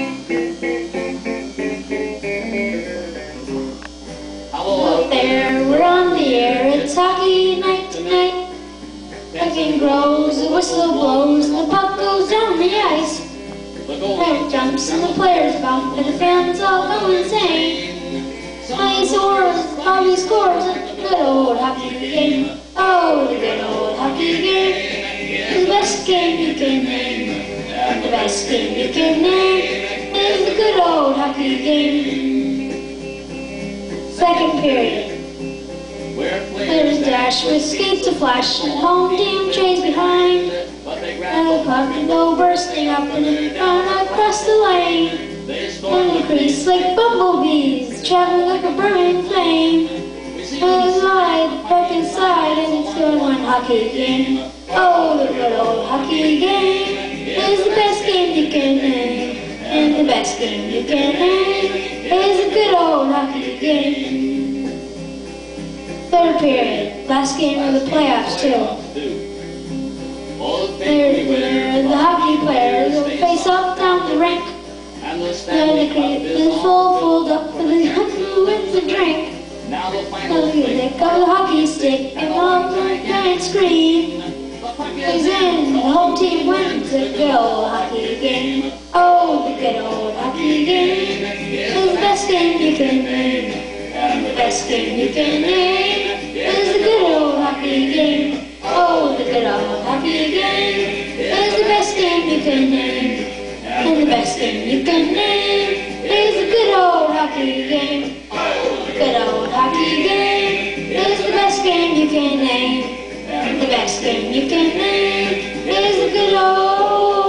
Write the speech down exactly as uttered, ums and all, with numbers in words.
Out there, we're on the air, it's hockey night tonight. Pecking grows, the whistle blows, and the puck goes down the ice. The goalie jumps and the players bump, and the fans all go insane. Ice scores, Bobby scores, a good old hockey game. Oh, the good old hockey game. The best game you can name. The best game you can name is the good old hockey game. Second period. Players dash with skates to flash, and home team chase behind. And the puck can go bursting up and run across the lane. And the crease like bumblebees, traveling like a burning flame. And it's live, puck inside, and it's doing one hockey game. Oh, the good old hockey game is the best game you can name. And the best game you can name is the good old hockey game. Third period, last game of the playoffs too. Third period, the hockey players will face off down the rink. And the creep is full, filled up with the who wins the drink. The music of the hockey stick and all the giant scream. He's in, the whole team wins a good old hockey game. Oh, the good old hockey game is the best game you can name. And the best game you can name is the good old hockey game. Oh, the good old hockey game is the best game you can name. And the best game you can name is the good old hockey game. Oh, the good old hockey game is the best game you can name. And the best game you can name is the good old